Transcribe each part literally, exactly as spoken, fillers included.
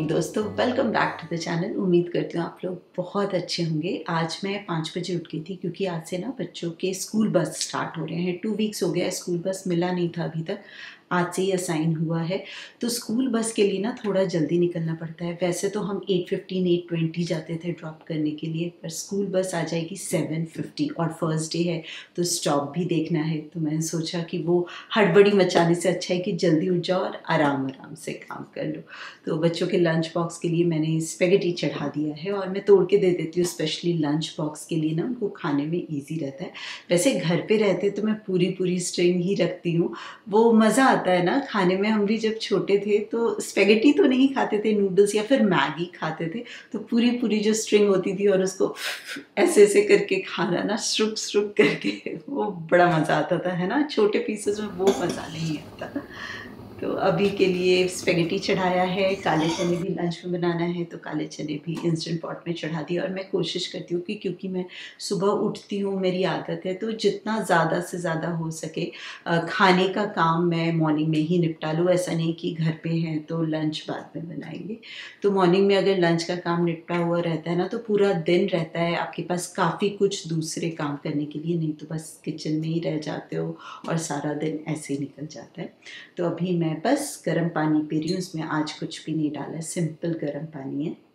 Morning दोस्तों, welcome back to the channel. उम्मीद करती हूँ आप लोग बहुत अच्छे होंगे। आज मैं पाँच बजे उठ गई थी क्योंकि आज से ना बच्चों के स्कूल बस स्टार्ट हो रहे हैं। टू वीक्स हो गया, स्कूल बस मिला नहीं था अभी तक, आज से ही असाइन हुआ है। तो स्कूल बस के लिए ना थोड़ा जल्दी निकलना पड़ता है। वैसे तो हम एट फिफ्टीन एट ट्वेंटी जाते थे ड्रॉप करने के लिए, पर स्कूल बस आ जाएगी सेवन फिफ्टी और फर्स्ट डे है तो स्टॉप भी देखना है। तो मैंने सोचा कि वो हड़बड़ी मचाने से अच्छा है कि जल्दी उठ जाओ और आराम आराम से काम कर लो। तो बच्चों के लंच बॉक्स के लिए मैंने स्पेगेटी चढ़ा दिया है और मैं तोड़ के दे देती हूँ स्पेशली लंच बॉक्स के लिए ना, उनको खाने में ईजी रहता है। वैसे घर पे रहते तो मैं पूरी पूरी स्ट्रिंग ही रखती हूँ, वो मज़ा आता है ना खाने में। हम भी जब छोटे थे तो स्पेगेटी तो नहीं खाते थे, नूडल्स या फिर मैगी खाते थे, तो पूरी पूरी जो स्ट्रिंग होती थी और उसको ऐसे ऐसे करके खाना ना, श्रुक श्रुक करके, वो बड़ा मज़ा आता था, है ना। छोटे पीसेस में वो मज़ा नहीं आता। तो अभी के लिए स्पेगेटी चढ़ाया है, काले चने भी लंच में बनाना है तो काले चने भी इंस्टेंट पॉट में चढ़ा दिए। और मैं कोशिश करती हूँ कि क्योंकि मैं सुबह उठती हूँ, मेरी आदत है, तो जितना ज़्यादा से ज़्यादा हो सके खाने का काम मैं मॉर्निंग में ही निपटा लूँ। ऐसा नहीं कि घर पे हैं तो लंच बाद में बनाएंगे। तो मॉर्निंग में अगर लंच का काम निपटा हुआ रहता है ना तो पूरा दिन रहता है आपके पास काफ़ी कुछ दूसरे काम करने के लिए, नहीं तो बस किचन में ही रह जाते हो और सारा दिन ऐसे ही निकल जाता है। तो अभी मैं बस गर्म पानी पी रही हूँ, इसमें आज कुछ भी नहीं डाला है, सिंपल गर्म पानी है।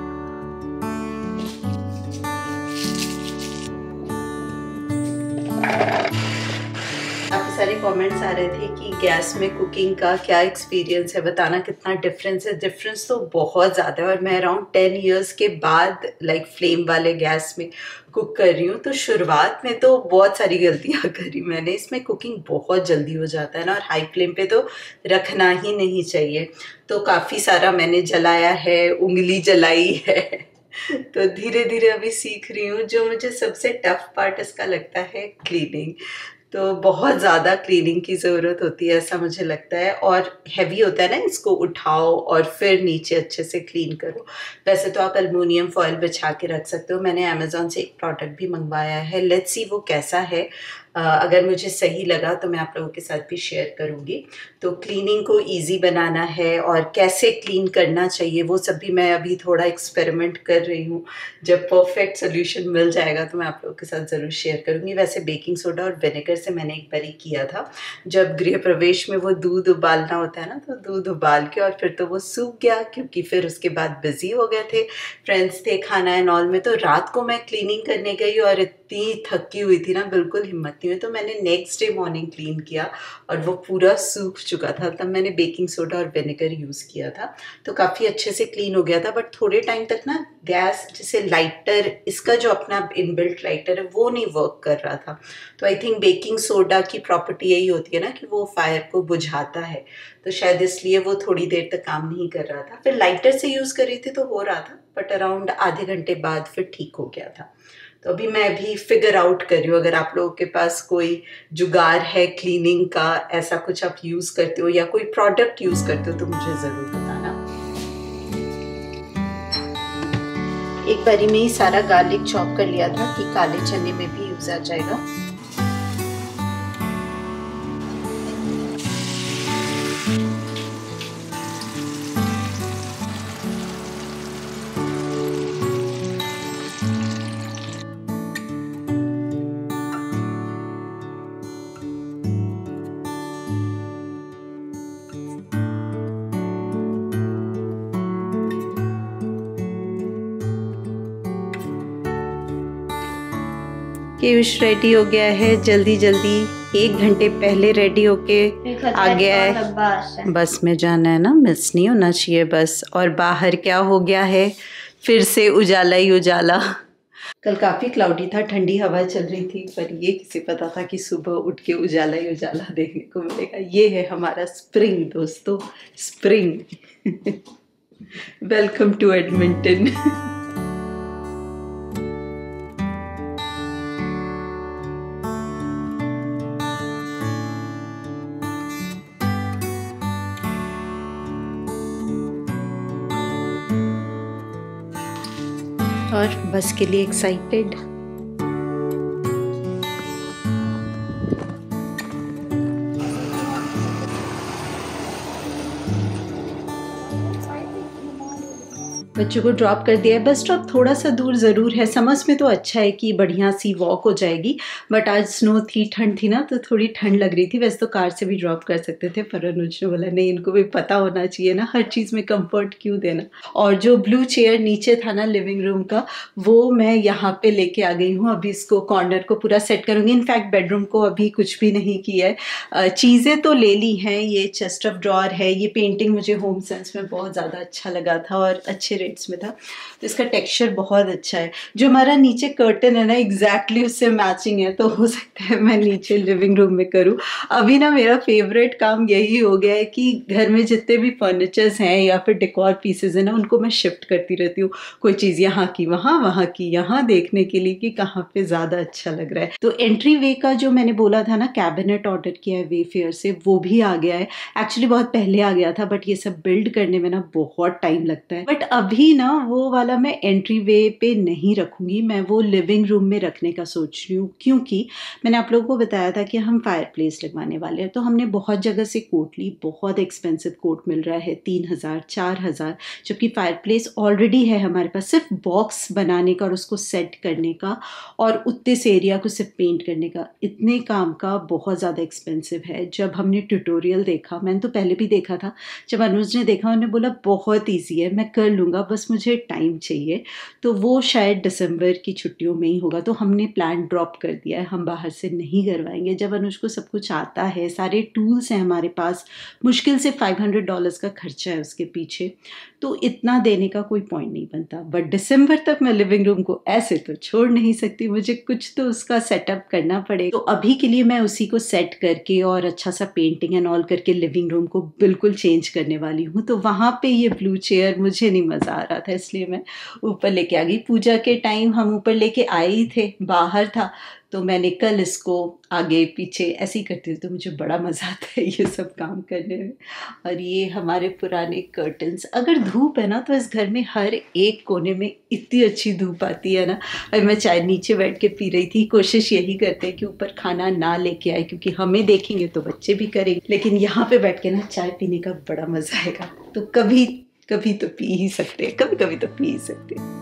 काफ़ी सारे कमेंट्स आ रहे थे कि गैस में कुकिंग का क्या एक्सपीरियंस है, बताना कितना डिफरेंस है। डिफरेंस तो बहुत ज़्यादा है और मैं अराउंड टेन इयर्स के बाद लाइक फ्लेम वाले गैस में कुक कर रही हूँ। तो शुरुआत में तो बहुत सारी गलतियाँ करी मैंने। इसमें कुकिंग बहुत जल्दी हो जाता है ना, और हाई फ्लेम पे तो रखना ही नहीं चाहिए। तो काफ़ी सारा मैंने जलाया है, उंगली जलाई है तो धीरे धीरे अभी सीख रही हूँ। जो मुझे सबसे टफ पार्ट इसका लगता है क्लीनिंग, तो बहुत ज़्यादा क्लीनिंग की ज़रूरत होती है ऐसा मुझे लगता है। और हैवी होता है ना, इसको उठाओ और फिर नीचे अच्छे से क्लीन करो। वैसे तो आप एल्युमिनियम फॉयल बिछा के रख सकते हो। मैंने अमेज़ॉन से एक प्रोडक्ट भी मंगवाया है, लेट्स सी वो कैसा है। Uh, अगर मुझे सही लगा तो मैं आप लोगों के साथ भी शेयर करूँगी। तो क्लीनिंग को इजी बनाना है और कैसे क्लीन करना चाहिए वो सब भी मैं अभी थोड़ा एक्सपेरिमेंट कर रही हूँ। जब परफेक्ट सोल्यूशन मिल जाएगा तो मैं आप लोगों के साथ ज़रूर शेयर करूँगी। वैसे बेकिंग सोडा और विनेगर से मैंने एक बारी किया था, जब गृह प्रवेश में वो दूध उबालना होता है ना, तो दूध उबाल के और फिर तो वो सूख गया क्योंकि फिर उसके बाद बिज़ी हो गए थे, फ्रेंड्स थे, खाना एंड ऑल में। तो रात को मैं क्लीनिंग करने गई और इतनी थकी हुई थी ना, बिल्कुल हिम्मत नहीं हुई। तो मैंने नेक्स्ट डे मॉर्निंग क्लीन किया और वो पूरा सूख चुका था। तब मैंने बेकिंग सोडा और विनेगर यूज़ किया था, तो काफ़ी अच्छे से क्लीन हो गया था। बट थोड़े टाइम तक ना गैस, जैसे लाइटर, इसका जो अपना इनबिल्ट लाइटर है वो नहीं वर्क कर रहा था। तो आई थिंक बेकिंग सोडा की प्रॉपर्टी यही होती है ना कि वो फायर को बुझाता है, तो शायद इसलिए वो थोड़ी देर तक काम नहीं कर रहा था। फिर लाइटर से यूज़ कर रही थी तो हो रहा था, बट अराउंड आधे घंटे बाद फिर ठीक हो गया था। तो अभी मैं भी फिगर आउट कर रही हूँ। अगर आप लोगों के पास कोई जुगाड़ है क्लीनिंग का, ऐसा कुछ आप यूज़ करते हो या कोई प्रोडक्ट यूज़ करते हो तो मुझे ज़रूर बताना। एक बारी में ही सारा गार्लिक चॉप कर लिया था कि काले चने में भी यूज़ आ जाएगा। पीयूष रेडी हो गया है, जल्दी जल्दी एक घंटे पहले रेडी होके आ गया है। बस में जाना है ना, मिस नहीं होना चाहिए बस। और बाहर क्या हो गया है, फिर से उजाला ही उजाला। कल काफ़ी क्लाउडी था, ठंडी हवा चल रही थी, पर ये किसे पता था कि सुबह उठ के उजाला ही उजाला देखने को मिलेगा। ये है हमारा स्प्रिंग दोस्तों, स्प्रिंग। Welcome to Edmonton. और बस के लिए एक्साइटेड। बच्चों को ड्रॉप कर दिया है। बस स्टॉप थोड़ा सा दूर ज़रूर है। समर्स में तो अच्छा है कि बढ़िया सी वॉक हो जाएगी, बट आज स्नो थी, ठंड थी ना, तो थोड़ी ठंड लग रही थी। वैसे तो कार से भी ड्रॉप कर सकते थे, पर अनुज ने बोला नहीं, इनको भी पता होना चाहिए ना, हर चीज़ में कंफर्ट क्यों देना। और जो ब्लू चेयर नीचे था ना लिविंग रूम का, वो मैं यहाँ पे लेके आ गई हूँ। अभी इसको कॉर्नर को पूरा सेट करूँगी। इनफैक्ट बेडरूम को अभी कुछ भी नहीं किया है। चीज़ें तो ले ली हैं। ये चेस्ट ऑफ ड्रॉअर है। ये पेंटिंग मुझे होम सेंस में बहुत ज़्यादा अच्छा लगा था और अच्छे रेट्स में था, तो इसका टेक्सचर बहुत अच्छा है। जो हमारा नीचे कर्टन है ना, एग्जैक्टली उससे मैचिंग है, तो हो सकता है मैं नीचे लिविंग रूम में करूँ। अभी ना मेरा फेवरेट काम यही हो गया है कि घर में जितने भी फर्नीचर्स हैं या फिर डेकोर पीसेज हैं ना, उनको मैं शिफ्ट करती रहती हूँ। कोई चीज़ यहाँ की वहाँ, वहाँ की यहाँ, देखने के लिए कि कहाँ पे ज़्यादा अच्छा लग रहा है। तो एंट्री वे का जो मैंने बोला था ना, कैबिनेट ऑर्डर किया है वेफेयर से, वो भी आ गया है। एक्चुअली बहुत पहले आ गया था, बट ये सब बिल्ड करने में ना बहुत टाइम लगता है। बट अभी ना वो वाला मैं एंट्री वे पे नहीं रखूंगी, मैं वो लिविंग रूम में रखने का सोच रही हूँ, क्योंकि मैंने आप लोगों को बताया था कि हम फायर प्लेस लगवाने वाले हैं। तो हमने बहुत जगह से कोट ली, बहुत एक्सपेंसिव कोट मिल रहा है, तीन हज़ार चार हज़ार, जबकि फायर प्लेस ऑलरेडी है हमारे पास, सिर्फ बॉक्स बनाने का और उसको सेट करने का और उतने से एरिया को सिर्फ पेंट करने का, इतने काम का बहुत ज़्यादा एक्सपेंसिव है। जब हमने ट्यूटोरियल देखा, मैंने तो पहले भी देखा था, जब अनुज ने देखा उन्होंने बोला बहुत ईजी है, मैं कर लूँगा, बस मुझे टाइम चाहिए। तो वो शायद दिसंबर की छुट्टियों में ही होगा। तो हमने प्लान ड्रॉप कर दिया है, हम बाहर से नहीं करवाएंगे। जब अनुज को सब कुछ आता है, सारे टूल्स हैं हमारे पास, मुश्किल से फाइव हंड्रेड डॉलर्स का खर्चा है उसके पीछे, तो इतना देने का कोई पॉइंट नहीं बनता। बट दिसंबर तक मैं लिविंग रूम को ऐसे तो छोड़ नहीं सकती, मुझे कुछ तो उसका सेटअप करना पड़ेगा। तो अभी के लिए मैं उसी को सेट करके और अच्छा सा पेंटिंग एंड ऑल करके लिविंग रूम को बिल्कुल चेंज करने वाली हूँ। तो वहाँ पे ये ब्लू चेयर मुझे नहीं मज़ा आ रहा था, इसलिए मैं ऊपर लेके आ गई। पूजा के टाइम हम ऊपर लेके आए ही थे, बाहर था, तो मैंने कल इसको आगे पीछे ऐसे ही करती हूँ, तो मुझे बड़ा मज़ा आता है ये सब काम करने में। और ये हमारे पुराने कर्टन्स, अगर धूप है ना तो इस घर में हर एक कोने में इतनी अच्छी धूप आती है ना। अभी मैं चाय नीचे बैठ के पी रही थी, कोशिश यही करते हैं कि ऊपर खाना ना लेके आए, क्योंकि हमें देखेंगे तो बच्चे भी करेंगे, लेकिन यहाँ पे बैठ के ना चाय पीने का बड़ा मज़ा आएगा। तो कभी कभी तो पी ही सकते हैं, कभी कभी तो पी ही सकते हैं।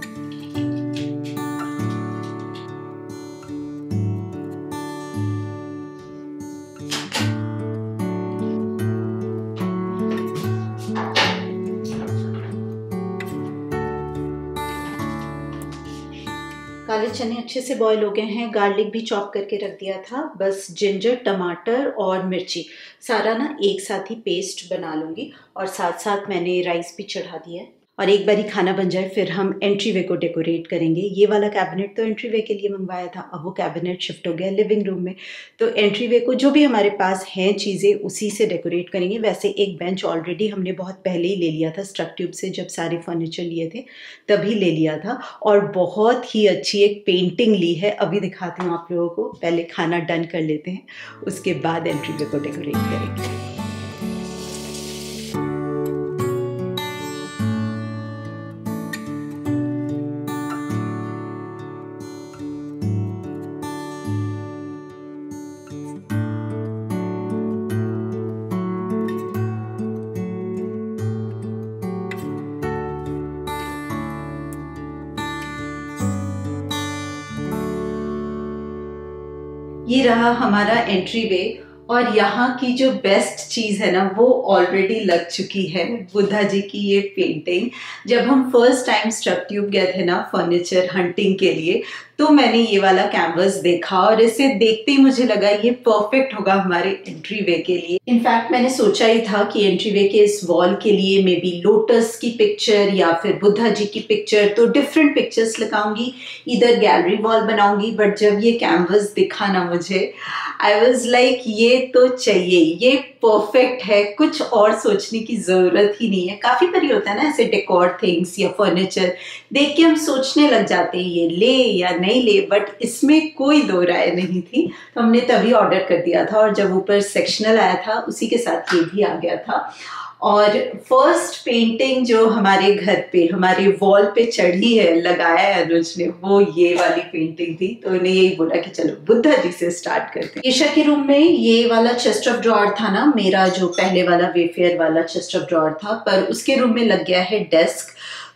काले चने अच्छे से बॉईल हो गए हैं, गार्लिक भी चॉप करके रख दिया था, बस जिंजर, टमाटर और मिर्ची सारा ना एक साथ ही पेस्ट बना लूँगी। और साथ साथ मैंने राइस भी चढ़ा दिया है। और एक बारी खाना बन जाए फिर हम एंट्री वे को डेकोरेट करेंगे। ये वाला कैबिनेट तो एंट्री वे के लिए मंगवाया था, अब वो कैबिनेट शिफ्ट हो गया लिविंग रूम में। तो एंट्री वे को जो भी हमारे पास हैं चीज़ें उसी से डेकोरेट करेंगे। वैसे एक बेंच ऑलरेडी हमने बहुत पहले ही ले लिया था स्ट्रक ट्यूब से, जब सारे फर्नीचर लिए थे तभी ले लिया था, और बहुत ही अच्छी एक पेंटिंग ली है। अभी दिखाती हूँ आप लोगों को, पहले खाना डन कर लेते हैं, उसके बाद एंट्री वे को डेकोरेट करेंगे। ये रहा हमारा एंट्री वे, और यहाँ की जो बेस्ट चीज़ है ना वो ऑलरेडी लग चुकी है, बुद्धा जी की ये पेंटिंग। जब हम फर्स्ट टाइम स्ट्रक ट्यूब गए थे ना फर्नीचर हंटिंग के लिए, तो मैंने ये वाला कैनवस देखा और इसे देखते ही मुझे लगा ये परफेक्ट होगा हमारे एंट्री वे के लिए। इनफैक्ट मैंने सोचा ही था कि एंट्री वे के इस वॉल के लिए मे बी लोटस की पिक्चर या फिर बुद्धा जी की पिक्चर, तो डिफरेंट पिक्चर्स लगाऊंगी, इधर गैलरी वॉल बनाऊंगी। बट जब ये कैनवस दिखा ना मुझे, आई वॉज लाइक ये तो चाहिए, ये परफेक्ट है, कुछ और सोचने की जरूरत ही नहीं है। काफी बारी होता है ना ऐसे डेकोर थिंग्स या फर्नीचर देख के हम सोचने लग जाते हैं ये ले या नहीं ले, बट इसमें कोई दो राय नहीं थी, तो हमने तभी ऑर्डर कर दिया था। और जब ऊपर सेक्शनल आया था उसी के साथ ये भी आ गया था। और फर्स्ट पेंटिंग जो हमारे घर पे हमारे वॉल पे चढ़ी है, लगाया है अनुज ने, वो ये वाली पेंटिंग थी। तो उन्हें यही बोला कि चलो बुद्धा जी से स्टार्ट करते हैं। ईशा के रूम में ये वाला चेस्ट ऑफ ड्रॉअर था ना, मेरा जो पहले वाला वेफेयर वाला चेस्ट ऑफ ड्रॉअर था, पर उसके रूम में लग गया है डेस्क।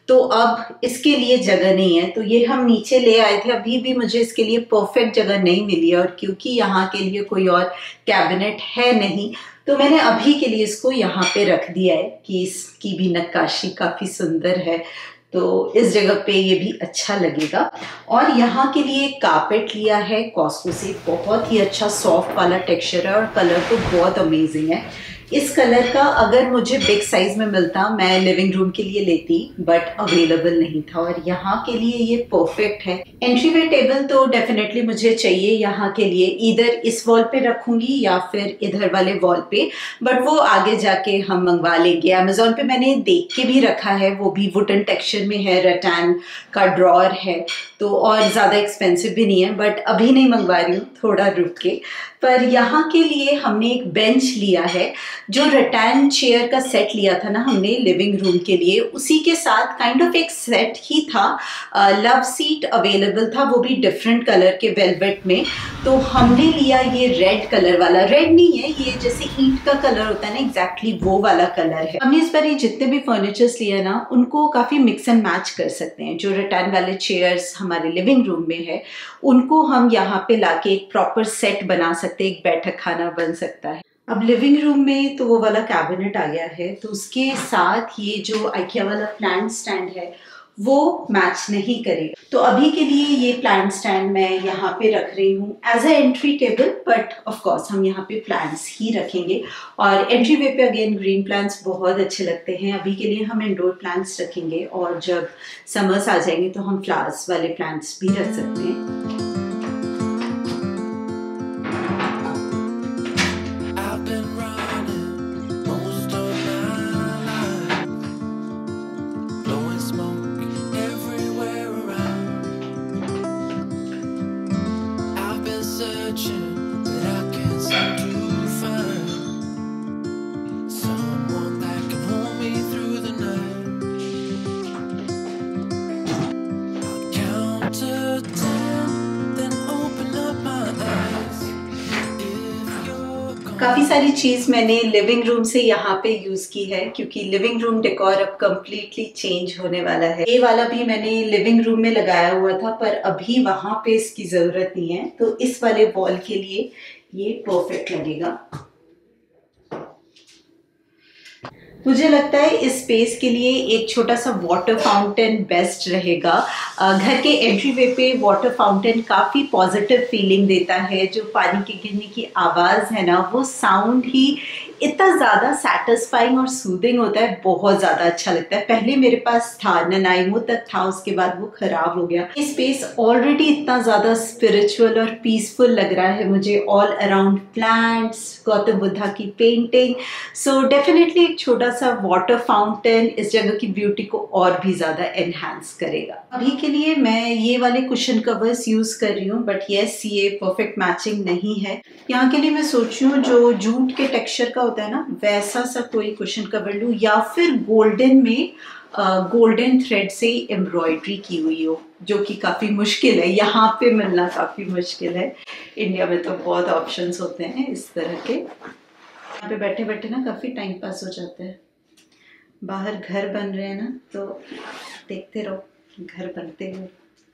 तो अब इसके लिए जगह नहीं है, तो ये हम नीचे ले आए थे। अभी भी मुझे इसके लिए परफेक्ट जगह नहीं मिली है, और क्योंकि यहाँ के लिए कोई और कैबिनेट है नहीं, तो मैंने अभी के लिए इसको यहाँ पे रख दिया है कि इसकी भी नक्काशी काफ़ी सुंदर है, तो इस जगह पे ये भी अच्छा लगेगा। और यहाँ के लिए कारपेट लिया है कॉस्को से, बहुत ही अच्छा सॉफ्ट वाला टेक्सचर है और कलर तो बहुत अमेजिंग है। इस कलर का अगर मुझे बिग साइज में मिलता मैं लिविंग रूम के लिए लेती, बट अवेलेबल नहीं था, और यहाँ के लिए ये परफेक्ट है। एंट्री वे टेबल तो डेफिनेटली मुझे चाहिए यहाँ के लिए, इधर इस वॉल पे रखूंगी या फिर इधर वाले वॉल पे, बट वो आगे जाके हम मंगवा लेंगे। अमेजोन पे मैंने देख के भी रखा है, वो भी वुडन टेक्सचर में है, रटैन का ड्रॉर है, तो और ज़्यादा एक्सपेंसिव भी नहीं है, बट अभी नहीं मंगवा रही हूँ, थोड़ा रुक के। पर यहाँ के लिए हमने एक बेंच लिया है, जो रटैन चेयर का सेट लिया था ना हमने लिविंग रूम के लिए, उसी के साथ काइंड ऑफ एक सेट ही था। लव सीट अवेलेबल था, वो भी डिफरेंट कलर के वेलवेट में, तो हमने लिया ये रेड कलर वाला। रेड नहीं है ये, जैसे ईंट का कलर होता है ना, एग्जैक्टली वो वाला कलर है। हमने इस बार ये जितने भी फर्नीचर्स लिया ना, उनको काफ़ी मिक्स एंड मैच कर सकते हैं। जो रटैन वाले चेयर्स हमारे लिविंग रूम में है, उनको हम यहाँ पे लाके एक प्रॉपर सेट बना सकते हैं, एक बैठक खाना बन सकता है। अब लिविंग रूम में तो वो वाला कैबिनेट आ गया है, तो उसके साथ ये जो आइकिया वाला प्लांट स्टैंड है वो मैच नहीं करेगा, तो अभी के लिए ये प्लांट स्टैंड मैं यहाँ पे रख रही हूँ as a entry table, but of course हम यहाँ पे प्लांट्स ही रखेंगे। और एंट्री वे पे अगेन ग्रीन प्लांट्स बहुत अच्छे लगते हैं। अभी के लिए हम इंडोर प्लांट्स रखेंगे, और जब समर्स आ जाएंगे तो हम फ्लावर्स वाले प्लांट्स भी रख सकते हैं। काफ़ी सारी चीज़ मैंने लिविंग रूम से यहाँ पे यूज़ की है, क्योंकि लिविंग रूम डेकोर अब कम्प्लीटली चेंज होने वाला है। ये वाला भी मैंने लिविंग रूम में लगाया हुआ था, पर अभी वहाँ पे इसकी ज़रूरत नहीं है, तो इस वाले वॉल के लिए ये परफेक्ट लगेगा। मुझे लगता है इस स्पेस के लिए एक छोटा सा वाटर फाउंटेन बेस्ट रहेगा। घर के एंट्री वे पे वाटर फाउंटेन काफ़ी पॉजिटिव फीलिंग देता है। जो पानी के गिरने की आवाज़ है ना, वो साउंड ही इतना ज़्यादा सेटिस्फाइंग और सूदिंग होता है, बहुत ज़्यादा अच्छा लगता है। पहले मेरे पास था, ननाइमो तक था, उसके बाद वो ख़राब हो गया। ये स्पेस ऑलरेडी इतना ज़्यादा स्पिरिचुअल और पीसफुल लग रहा है मुझे, all around plants, Gautam Buddha की पेंटिंग। सो डेफिनेटली एक छोटा सा वाटर फाउंटेन इस जगह की ब्यूटी को और भी ज़्यादा एनहांस करेगा। अभी के लिए मैं ये वाले कुशन कवर्स यूज़ कर रही हूँ, बट येस ये परफेक्ट मैचिंग नहीं है। यहाँ के लिए मैं सोच रही हूँ जो जूट के टेक्सचर का होता है ना, वैसा सा कोई कुशन कवर लूँ, या फिर गोल्डन में गोल्डन थ्रेड से एम्ब्रॉयडरी की हुई हो, जो कि काफ़ी मुश्किल है, यहाँ पे मिलना काफ़ी मुश्किल है। इंडिया में तो बहुत ऑप्शंस होते हैं इस तरह के। यहाँ पे बैठे बैठे ना काफ़ी टाइम पास हो जाता है। बाहर घर बन रहे हैं ना, तो देखते रहो घर बनते हुए।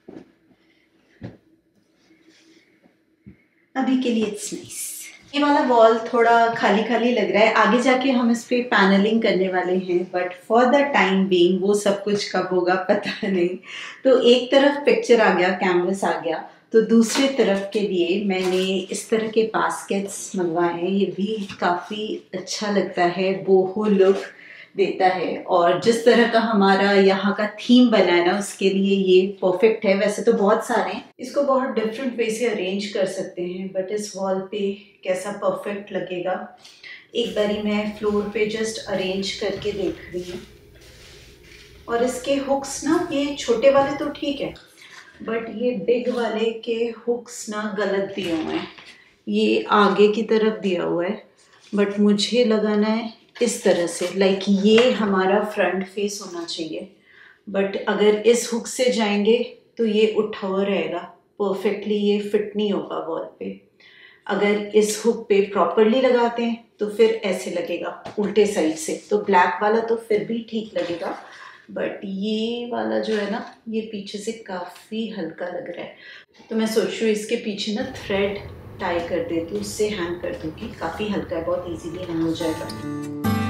अभी के लिए इट्स नाइस। ये वाला वॉल थोड़ा खाली खाली लग रहा है, आगे जाके हम इस पे पैनलिंग करने वाले हैं, but for the time being वो सब कुछ कब होगा पता नहीं। तो एक तरफ पिक्चर आ गया, कैनवस आ गया, तो दूसरी तरफ के लिए मैंने इस तरह के बास्केट्स मंगवाए हैं। ये भी काफ़ी अच्छा लगता है, बोहो लुक देता है, और जिस तरह का हमारा यहाँ का थीम बना है ना, उसके लिए ये परफेक्ट है। वैसे तो बहुत सारे हैं, इसको बहुत डिफरेंट वे से अरेंज कर सकते हैं, बट इस वॉल पे कैसा परफेक्ट लगेगा एक बारी मैं फ्लोर पे जस्ट अरेंज करके देख रही हूँ। और इसके हुक्स ना, ये छोटे वाले तो ठीक है, बट ये बिग वाले के हुक्स ना गलत दिए हुए हैं। ये आगे की तरफ दिया हुआ है, बट मुझे लगाना है इस तरह से, लाइक ये हमारा फ्रंट फेस होना चाहिए, बट अगर इस हुक से जाएंगे तो ये उठा हुआ रहेगा, परफेक्टली ये फिट नहीं होगा वॉल पे। अगर इस हुक पे प्रॉपरली लगाते हैं तो फिर ऐसे लगेगा उल्टे साइड से, तो ब्लैक वाला तो फिर भी ठीक लगेगा, बट ये वाला जो है ना, ये पीछे से काफ़ी हल्का लग रहा है, तो मैं सोच रही हूँ इसके पीछे ना थ्रेड टाई कर देती हूँ, उससे हैंग कर दूँगी। काफ़ी हल्का है, बहुत इजीली हैंग हो जाएगा।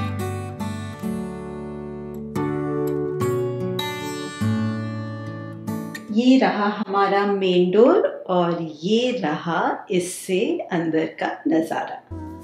ये रहा हमारा मेन डोर और ये रहा इससे अंदर का नज़ारा।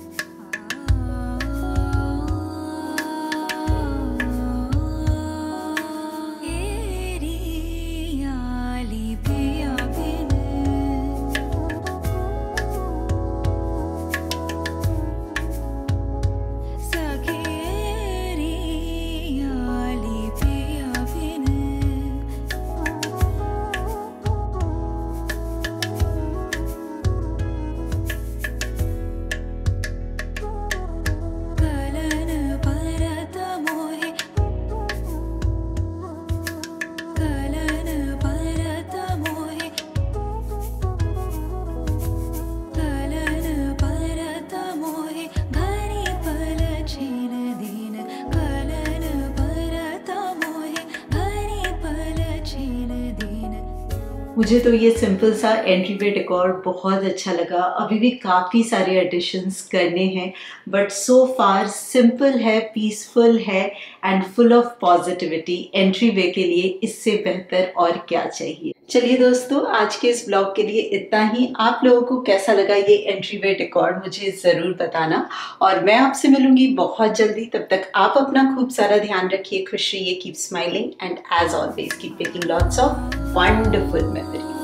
मुझे तो ये सिंपल सा एंट्री वे डेकोर बहुत अच्छा लगा। अभी भी काफ़ी सारे एडिशंस करने हैं, बट सो फार सिंपल है, पीसफुल है and full of positivity. Entry way के लिए इससे बेहतर और क्या चाहिए। चलिए दोस्तों, आज के इस ब्लॉग के लिए इतना ही। आप लोगों को कैसा लगा ये एंट्री वे डेकोर मुझे ज़रूर बताना, और मैं आपसे मिलूंगी बहुत जल्दी। तब तक आप अपना खूब सारा ध्यान रखिए, खुश रहिए, keep smiling and as always keep making lots of wonderful memories.